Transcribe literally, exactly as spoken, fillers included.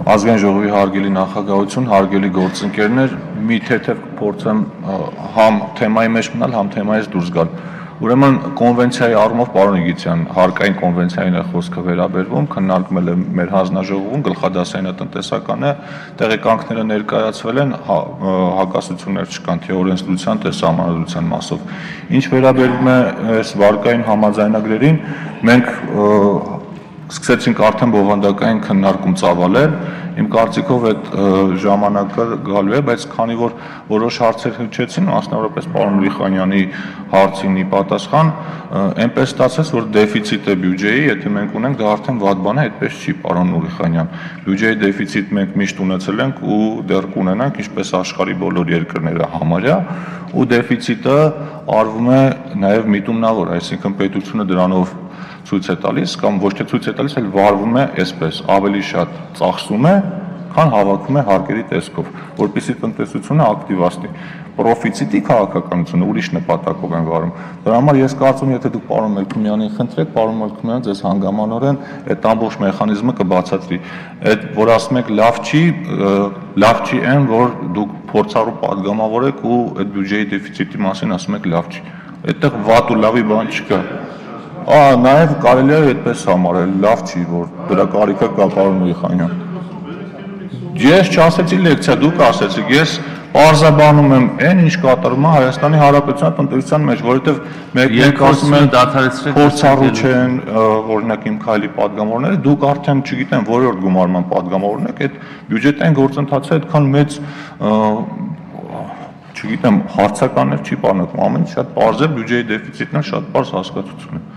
Ազգային ժողովի հարգելի նախագահություն, հարգելի գործընկերներ, մի թեթև փորձեմ համ թեմայի մեջ մնալ, համ թեմայից դուրս գալ։ Ուրեմն կոնվենցիայի առումով պարոն Իգիթյան, հարկային կոնվենցիային է խոսքը վերաբերվում, քննարկվել է մեր հանձնաժողովում, գլխադասարանը տնտեսական է, տեղեկանքները ներկայացվել են, հակասություններ չկան թե օրենսդրության, թե սահմանադրության մասով։ Ինչ վերաբերում է այս վարկային համաձայնագրերին, մենք սկսեցինք արդեն բովանդակային քննարկում ծավալել, իմ կարծիքով այդ ժամանակը գալու է, բայց քանի որ որոշ հարցեր հնչեցին, մասնավորապես պարոն Ուրիխանյանի հարցին ի պատասխան, այնպես ստացվեց, որ դեֆիցիտ է բյուջեի, եթե մենք ունենք, դա արդեն վատ բան է, այդպես չի, պարոն Ուրիխանյան։ Բյուջեի դեֆիցիտ մենք միշտ ունեցել ենք ու դեռ կունենանք, ինչպես աշխարհի բոլոր երկրները համարյա, ու դեֆիցիտը արվում է նաև միտումնավոր, այսինքն պետությունը դրանով ցույց է տալիս կամ ոչ թե ցույց է տալիս, այլ վարվում է այսպես, ավելի շատ ծախսում է, քան հավաքում է հարկերի տեսքով, որպեսզի տնտեսությունը ակտիվացնի։ Պրոֆիցիտի քաղաքականությունը ուրիշ նպատակով են վարում։ Դրա համար ես կարծում եմ, եթե դուք պարոն Մելքումյանին խնդրեք, պարոն Մելքումյանը ձեզ հանգամանորեն այդ ամբողջ մեխանիզմը կբացատրի։ Այդ որ ասում եք լավ չի, լավ չի այն, որ դուք փորձառու падգամավոր եք ու այդ բյուջեի դեֆիցիտի մասին ասում եք լավ չի։ Այդտեղ վատ ու լավի բան չկա։ Ահա, նաև կարելի է այդպես համարել, լավ չի, որ դրա կարիքը կա, պարոն Ուրիխանյան։ Ես չասեցի լեկցիա, դուք ասեցիք, ես պարզաբանում եմ այն, ինչ կատարում է Հայաստանի Հանրապետության տնտեսության մեջ, որովհետև մենք ասում ենք փորձառու չեն, օրինակ իմ քայլի падգամավորները, դուք արդեն չգիտեմ որրորդ գումարման падգամավորն եք, այդ բյուջետային գործընթացը այդքան մեծ չգիտեմ, հարցականներ չի պարունակում, ամեն ինչ շատ պարզ է, բյուջեի դեֆիցիտն էլ շատ պարզ հասկացություն է։